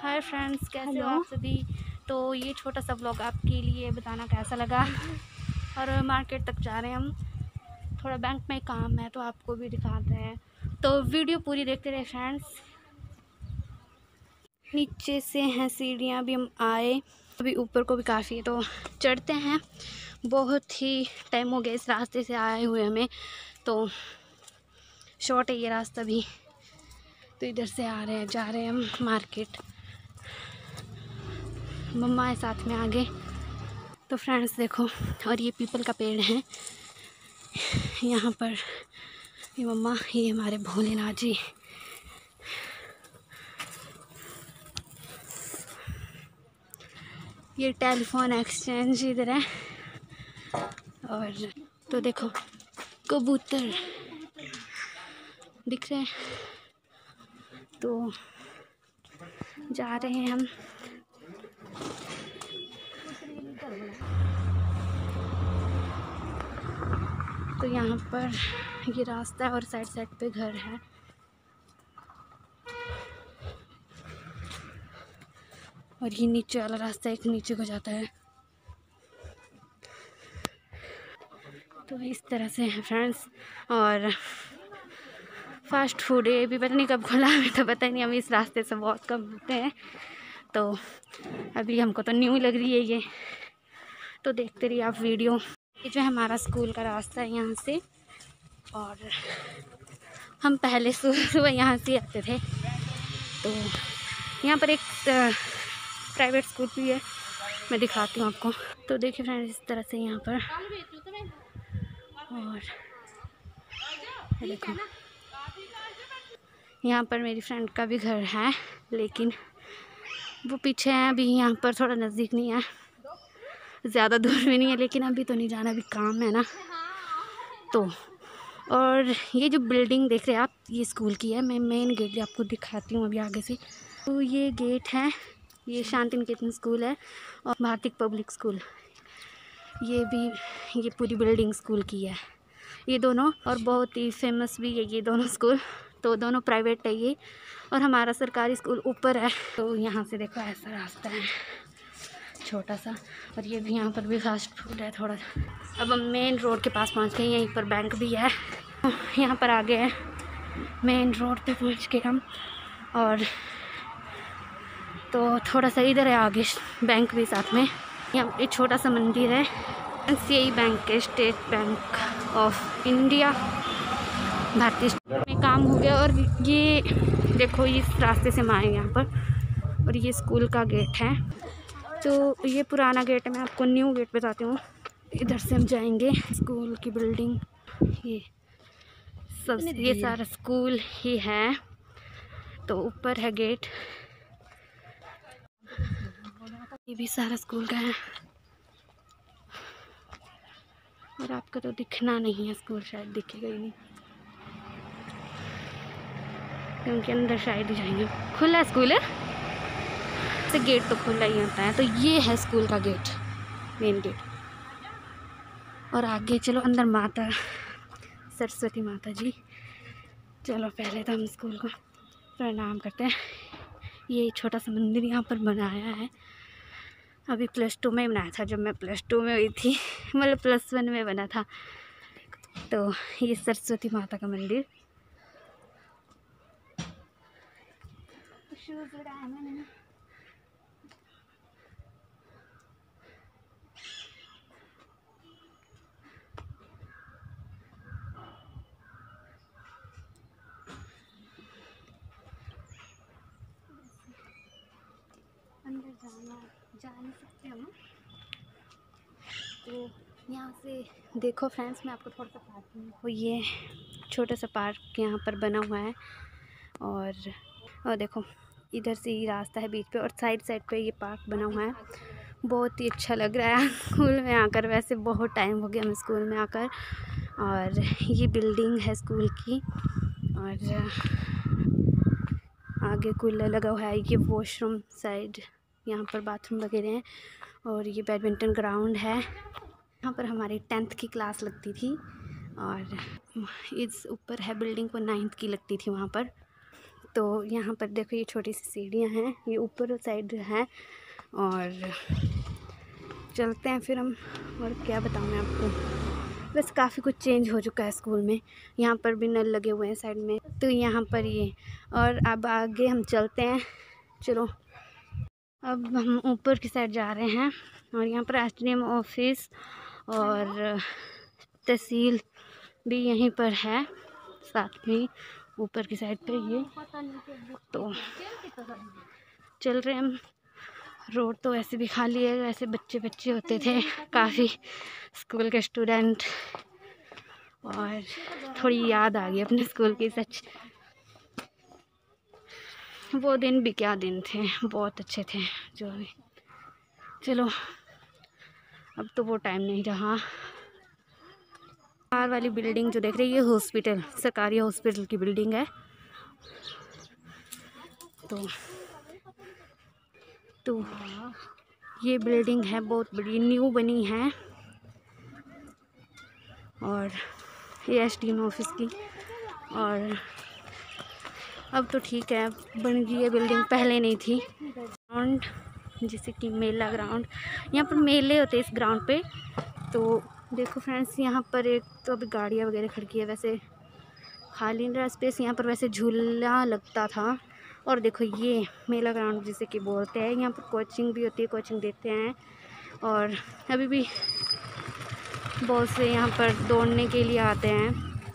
Hi friends, कैसे हो आप सभी। तो ये छोटा सा व्लॉग आपके लिए बताना कैसा लगा। और मार्केट तक जा रहे हैं हम, थोड़ा बैंक में काम है तो आपको भी दिखाते हैं, तो वीडियो पूरी देखते रहे फ्रेंड्स। नीचे से हैं सीढ़ियाँ, भी हम आए अभी ऊपर को भी काफ़ी है तो चढ़ते हैं। बहुत ही टाइम हो गया इस रास्ते से आए हुए हमें, तो शॉर्ट है ये रास्ता भी। तो इधर से आ रहे हैं, जा रहे हैं हम मार्केट। मम्मा है साथ में आगे। तो फ्रेंड्स देखो, और ये पीपल का पेड़ है यहाँ पर। ये मम्मा, ये हमारे भोलेनाथ जी। ये टेलीफोन एक्सचेंज इधर है। और तो देखो कबूतर दिख रहे हैं, तो जा रहे हैं हम। तो यहाँ पर ये रास्ता है और साइड साइड पे घर है। और ये नीचे वाला रास्ता एक नीचे को जाता है। तो इस तरह से है फ्रेंड्स। और फास्ट फूड ये भी पता नहीं कब खुला, हमें तो पता ही नहीं, हम इस रास्ते से बहुत कम होते हैं, तो अभी हमको तो न्यू लग रही है ये। तो देखते रहिए आप वीडियो। ये जो है हमारा स्कूल का रास्ता है यहाँ से, और हम पहले सुबह यहाँ से आते थे। तो यहाँ पर एक प्राइवेट स्कूल भी है, मैं दिखाती हूँ आपको। तो देखिए फ्रेंड्स, इस तरह से यहाँ पर। और देखो यहाँ पर मेरी फ्रेंड का भी घर है, लेकिन वो पीछे है, अभी यहाँ पर थोड़ा नज़दीक नहीं है, ज़्यादा दूर भी नहीं है, लेकिन अभी तो नहीं जाना, अभी काम है ना। तो और ये जो बिल्डिंग देख रहे हैं आप, ये स्कूल की है। मैं मेन गेट आपको दिखाती हूँ अभी आगे से। तो ये गेट है, ये शांति निकेतन स्कूल है, और भारतीय पब्लिक स्कूल, ये भी, ये पूरी बिल्डिंग स्कूल की है ये दोनों। और बहुत ही फेमस भी है ये दोनों स्कूल, तो दोनों प्राइवेट है ये, और हमारा सरकारी स्कूल ऊपर है। तो यहाँ से देखो ऐसा रास्ता है छोटा सा, और ये भी यहाँ पर भी फास्ट फूड है थोड़ा। अब हम मेन रोड के पास पहुँच गए, यहीं पर बैंक भी है। यहाँ पर आगे है, मेन रोड पे पहुँच गए हम। और तो थोड़ा सा इधर है आगे बैंक भी साथ में। यहाँ एक छोटा सा मंदिर है, ICICI बैंक है, स्टेट बैंक ऑफ इंडिया, भारतीय में काम हो गया। और ये देखो, इस रास्ते से हम आए यहाँ पर, और ये स्कूल का गेट है। तो ये पुराना गेट है, मैं आपको न्यू गेट बताती हूँ। इधर से हम जाएंगे, स्कूल की बिल्डिंग, ये सब, ये सारा स्कूल ही है। तो ऊपर है गेट, ये भी सारा स्कूल का है। और आपको तो दिखना नहीं है स्कूल, शायद दिखेगा ही नहीं, क्योंकि अंदर शायद ही जाएंगे। खुला स्कूल है तो गेट तो खुला ही होता है। तो ये है स्कूल का गेट, मेन गेट। और आगे चलो अंदर, माता सरस्वती माता जी। चलो पहले तो हम स्कूल को प्रणाम करते हैं। ये छोटा सा मंदिर यहाँ पर बनाया है, अभी +2 में बनाया था, जब मैं +2 में हुई थी, मतलब +1 में बना था। तो ये सरस्वती माता का मंदिर। अंदर जा नहीं सकते हम। तो यहाँ से देखो फ्रेंड्स, मैं आपको थोड़ा सा पार्क, वो ये छोटा सा पार्क यहाँ पर बना हुआ है। और देखो इधर से ही रास्ता है बीच पे, और साइड साइड पे ये पार्क बना हुआ है। बहुत ही अच्छा लग रहा है स्कूल में आकर। वैसे बहुत टाइम हो गया हमें स्कूल में आकर। और ये बिल्डिंग है स्कूल की, और आगे कूलर लगा हुआ है। ये वॉशरूम साइड, यहाँ पर बाथरूम वगैरह हैं। और ये बैडमिंटन ग्राउंड है, यहाँ पर हमारी 10th की क्लास लगती थी। और इस ऊपर है बिल्डिंग को 9th की लगती थी वहाँ पर। तो यहाँ पर देखो ये छोटी सी सीढ़ियाँ हैं, ये ऊपर साइड है। और चलते हैं फिर हम। और क्या बताऊँ मैं आपको, बस काफ़ी कुछ चेंज हो चुका है स्कूल में। यहाँ पर भी नल लगे हुए हैं साइड में, तो यहाँ पर ये। और अब आगे हम चलते हैं, चलो। अब हम ऊपर की साइड जा रहे हैं और यहाँ पर एसडीएम ऑफिस और तहसील भी यहीं पर है साथ में, ऊपर की साइड पे ये। तो चल रहे हम। रोड तो ऐसे भी खाली है, ऐसे बच्चे बच्चे होते थे काफ़ी, स्कूल के स्टूडेंट। और थोड़ी याद आ गई अपने स्कूल की, सच वो दिन भी क्या दिन थे, बहुत अच्छे थे जो भी। चलो अब तो वो टाइम नहीं रहा। बाहर वाली बिल्डिंग जो देख रही है, ये हॉस्पिटल, सरकारी हॉस्पिटल की बिल्डिंग है। तो ये बिल्डिंग है बहुत बड़ी, न्यू बनी है। और ये एसडीएम ऑफिस की। और अब तो ठीक है, बन गई है बिल्डिंग, पहले नहीं थी। ग्राउंड जैसे कि मेला ग्राउंड, यहाँ पर मेले होते हैं इस ग्राउंड पे। तो देखो फ्रेंड्स, यहाँ पर एक तो अभी गाड़ियाँ वगैरह खड़ी है, वैसे खाली नहीं रहा स्पेस। यहाँ पर वैसे झूला लगता था। और देखो ये मेला ग्राउंड जिसे कि बोलते हैं, यहाँ पर कोचिंग भी होती है, कोचिंग देते हैं। और अभी भी बहुत से यहाँ पर दौड़ने के लिए आते हैं।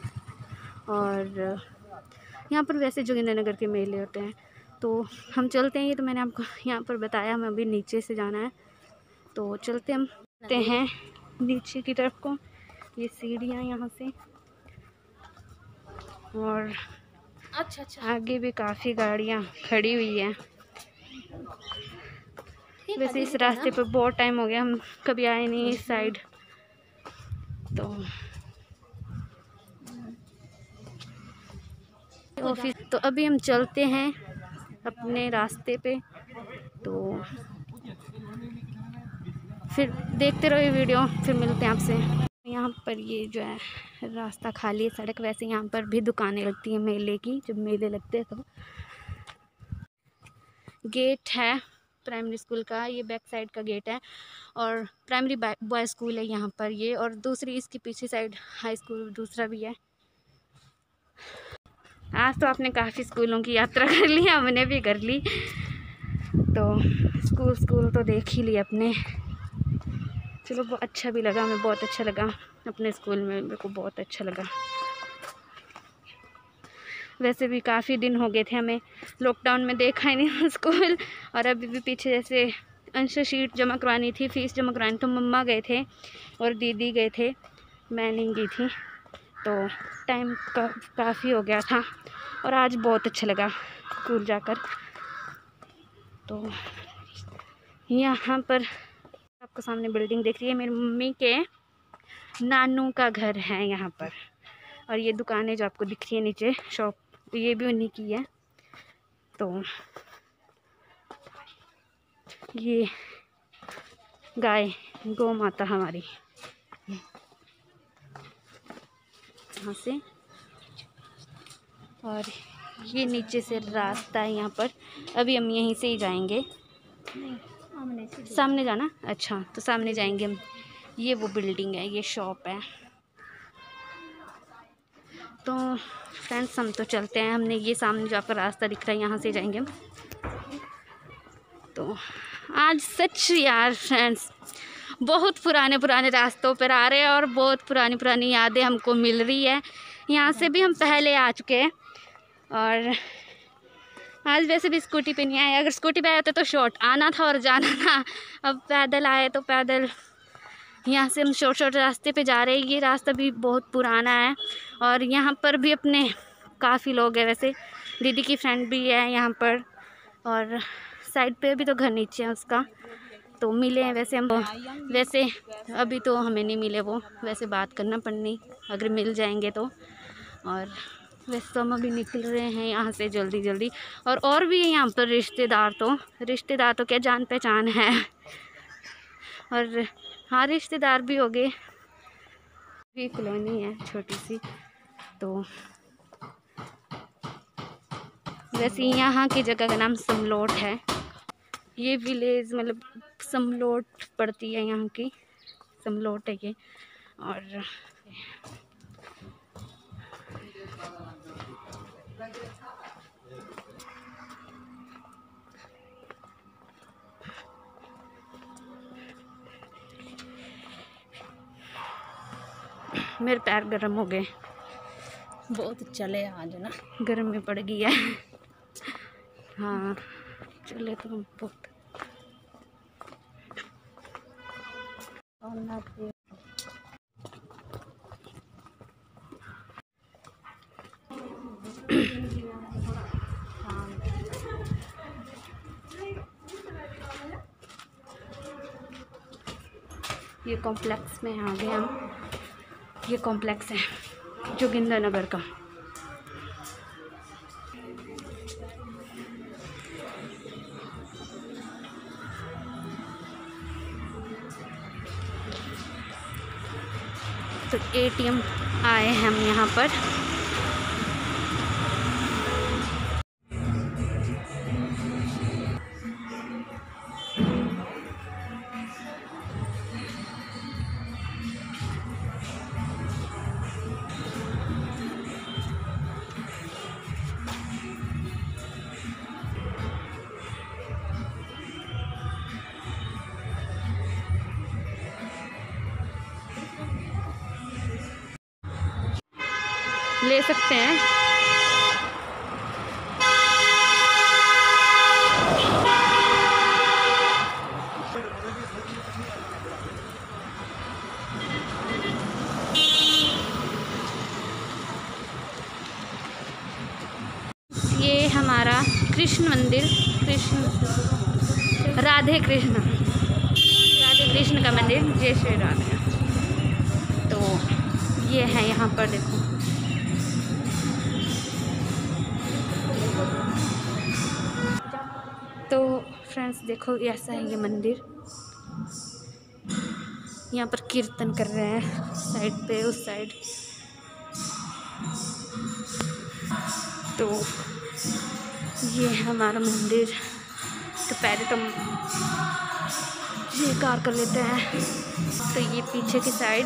और यहाँ पर वैसे जोगिंद्रनगर के मेले होते हैं। तो हम चलते हैं, ये तो मैंने आपको यहाँ पर बताया, हमें अभी नीचे से जाना है। तो चलते हम हैं नीचे की तरफ को, ये सीढ़ियाँ यहाँ से। और अच्छा आगे भी काफ़ी गाड़ियाँ खड़ी हुई हैं। वैसे इस रास्ते पर बहुत टाइम हो गया, हम कभी आए नहीं इस साइड। तो ऑफिस, तो अभी हम चलते हैं अपने रास्ते पे। तो फिर देखते रहो ये वीडियो, फिर मिलते हैं आपसे। यहाँ पर ये जो है रास्ता खाली है, सड़क। वैसे यहाँ पर भी दुकानें लगती हैं मेले की, जब मेले लगते हैं तो। गेट है प्राइमरी स्कूल का, ये बैक साइड का गेट है। और प्राइमरी बॉय स्कूल है यहाँ पर ये। और दूसरी इसके पीछे साइड हाई स्कूल दूसरा भी है। आज तो आपने काफ़ी स्कूलों की यात्रा कर ली, हमने भी कर ली। तो स्कूल तो देख ही लिए अपने। चलो बहुत अच्छा भी लगा, हमें बहुत अच्छा लगा अपने स्कूल में, मेरे को बहुत अच्छा लगा। वैसे भी काफ़ी दिन हो गए थे, हमें लॉकडाउन में देखा ही नहीं स्कूल। और अभी भी पीछे जैसे अंश शीट जमा करवानी थी, फीस जमा करवानी, तो मम्मा गए थे और दीदी गए थे, मैं नहीं गई थी। तो टाइम काफ़ी हो गया था। और आज बहुत अच्छा लगा स्कूल जाकर। तो यहाँ पर आपको सामने बिल्डिंग दिख रही है, मेरी मम्मी के नानू का घर है यहाँ पर। और ये दुकानें जो आपको दिख रही है नीचे, शॉप, ये भी उन्हीं की है। तो ये गाय, गौ माता हमारी, यहाँ से। और ये नीचे से रास्ता है यहाँ पर, अभी हम यहीं से ही जाएंगे। सामने जाना, अच्छा तो सामने जाएंगे हम। ये वो बिल्डिंग है, ये शॉप है। तो फ्रेंड्स हम तो चलते हैं, हमने ये सामने जो आपका रास्ता दिख रहा है यहाँ से जाएंगे हम। तो आज सच यार फ्रेंड्स, बहुत पुराने रास्तों पर आ रहे हैं और बहुत पुरानी यादें हमको मिल रही है। यहाँ से भी हम पहले आ चुके हैं। और आज वैसे भी स्कूटी पे नहीं आए, अगर स्कूटी पे आए होते तो शॉर्ट आना था और जाना था। अब पैदल आए तो पैदल, यहाँ से हम शॉर्ट रास्ते पे जा रहे हैं। ये रास्ता भी बहुत पुराना है। और यहाँ पर भी अपने काफ़ी लोग हैं, वैसे दीदी की फ्रेंड भी है यहाँ पर। और साइड पे भी तो घर नीचे है उसका, तो मिले हैं वैसे हम। वैसे अभी तो हमें नहीं मिले वो, वैसे बात करना पड़नी, अगर मिल जाएंगे तो। और वैसे तो हम अभी निकल रहे हैं यहाँ से जल्दी। और भी है यहाँ पर रिश्तेदार तो क्या जान पहचान है। और हाँ, रिश्तेदार भी हो गए। भी कॉलोनी है छोटी सी। तो वैसे यहाँ की जगह का नाम समलोट है। ये विलेज मतलब समलोट पड़ती है यहाँ की, समलोट है ये। और मेरे पैर गर्म हो गए, बहुत चले आज ना, गर्मी पड़ गई है। हाँ चले तो बहुत। ये कॉम्प्लेक्स में आ गए हम। ये कॉम्प्लेक्स है जोगिंद्रनगर का। तो एटीएम आए हैं हम यहाँ पर। ले सकते हैं। ये हमारा कृष्ण मंदिर, राधे कृष्ण का मंदिर, जय श्री राधे। तो ये है यहाँ पर देखो। तो फ्रेंड्स देखो ऐसा है ये मंदिर। यहाँ पर कीर्तन कर रहे हैं साइड पे, उस साइड। तो ये है हमारा मंदिर। तो पहले तो ये कार कर लेते हैं। तो ये पीछे की साइड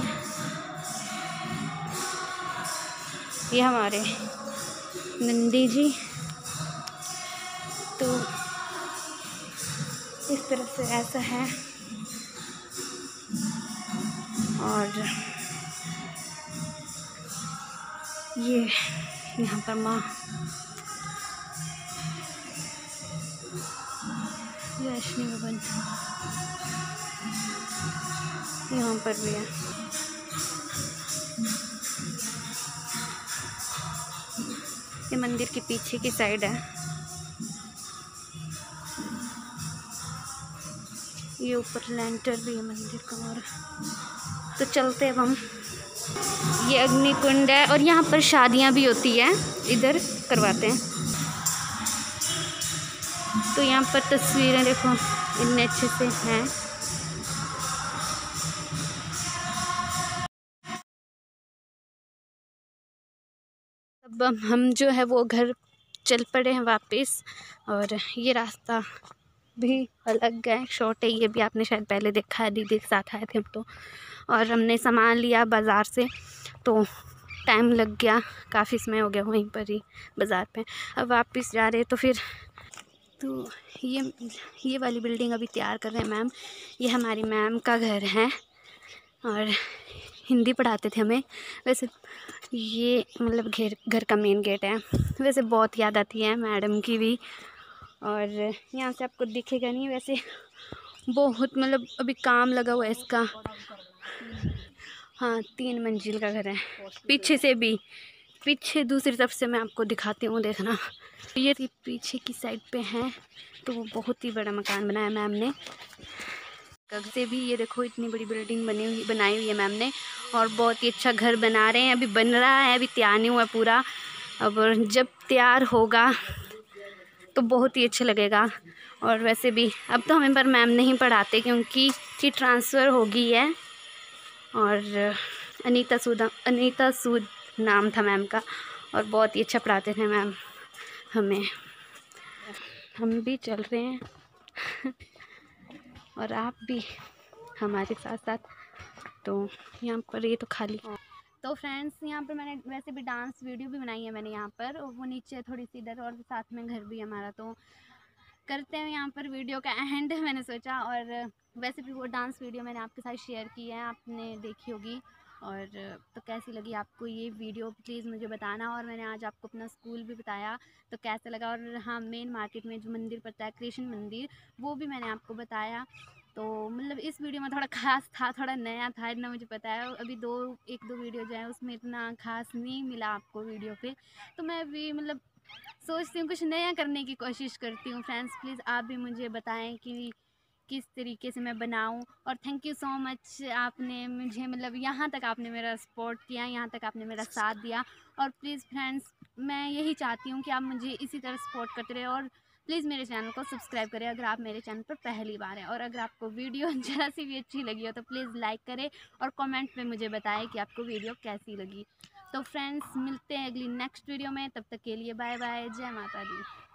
ये हमारे नंदी जी। तो इस तरफ से ऐसा है। और ये यहाँ पर माँ वैष्णो भवन यहाँ पर भी है। ये मंदिर के पीछे की साइड है। ये ऊपर लेंटर भी है मंदिर का। और तो चलते हैं हम। ये अग्निकुंड है और यहाँ पर शादियाँ भी होती हैं, इधर करवाते हैं। तो यहाँ पर तस्वीरें देखो इतने अच्छे से हैं। अब हम जो है वो घर चल पड़े हैं वापस। और ये रास्ता भी अलग है, शॉर्ट है। ये भी आपने शायद पहले देखा है, दीदी के साथ आए थे हम तो। और हमने सामान लिया बाज़ार से, तो टाइम लग गया, काफ़ी समय हो गया वहीं पर ही बाज़ार पे। अब वापस जा रहे तो फिर तो ये वाली बिल्डिंग अभी तैयार कर रहे हैं मैम। ये हमारी मैम का घर है और हिंदी पढ़ाते थे हमें। वैसे ये मतलब घर का मेन गेट है। वैसे बहुत याद आती है मैडम की भी। और यहाँ से आपको दिखेगा नहीं, वैसे बहुत मतलब अभी काम लगा हुआ है इसका। हाँ 3 मंजिल का घर है। पीछे से भी, पीछे दूसरी तरफ से मैं आपको दिखाती हूँ, देखना। ये पीछे की साइड पे है। तो वो बहुत ही बड़ा मकान बनाया मैम ने। से भी ये देखो इतनी बड़ी बिल्डिंग बनाई हुई है मैम ने। और बहुत ही अच्छा घर बना रहे हैं, अभी बन रहा है, अभी तैयार नहीं हुआ पूरा। अब जब तैयार होगा तो बहुत ही अच्छा लगेगा। और वैसे भी अब तो हमें पर मैम नहीं पढ़ाते क्योंकि ट्रांसफ़र हो गई है। और अनीता सूद नाम था मैम का। और बहुत ही अच्छा पढ़ाते थे मैम हमें। हम भी चल रहे हैं और आप भी हमारे साथ साथ। तो यहाँ पर ये तो खाली। तो फ्रेंड्स, यहाँ पर मैंने वैसे भी डांस वीडियो भी बनाई है मैंने यहाँ पर, और वो नीचे थोड़ी सी इधर, और साथ में घर भी हमारा। तो करते हैं यहाँ पर वीडियो का एंड मैंने सोचा। और वैसे भी वो डांस वीडियो मैंने आपके साथ शेयर की है, आपने देखी होगी। और तो कैसी लगी आपको ये वीडियो प्लीज़ मुझे बताना। और मैंने आज आपको अपना स्कूल भी बताया तो कैसा लगा। और हाँ, मेन मार्केट में जो मंदिर पड़ता है कृष्ण मंदिर, वो भी मैंने आपको बताया। तो मतलब इस वीडियो में थोड़ा ख़ास था, थोड़ा नया था, इतना मुझे पता है। अभी एक दो वीडियो जो है उसमें इतना ख़ास नहीं मिला आपको वीडियो पे। तो मैं भी मतलब सोचती हूँ कुछ नया करने की कोशिश करती हूँ। फ्रेंड्स, प्लीज़ आप भी मुझे बताएं कि किस तरीके से मैं बनाऊं। और थैंक यू सो मच, आपने मुझे मतलब यहाँ तक आपने मेरा सपोर्ट किया, यहाँ तक आपने मेरा साथ दिया। और प्लीज़ फ्रेंड्स, मैं यही चाहती हूँ कि आप मुझे इसी तरह सपोर्ट करते रहे। और प्लीज़ मेरे चैनल को सब्सक्राइब करें अगर आप मेरे चैनल पर पहली बार हैं। और अगर आपको वीडियो ज़रा सी भी अच्छी लगी हो तो प्लीज़ लाइक करें और कमेंट में मुझे बताएं कि आपको वीडियो कैसी लगी। तो फ्रेंड्स, मिलते हैं अगली नेक्स्ट वीडियो में, तब तक के लिए बाय बाय, जय माता दी।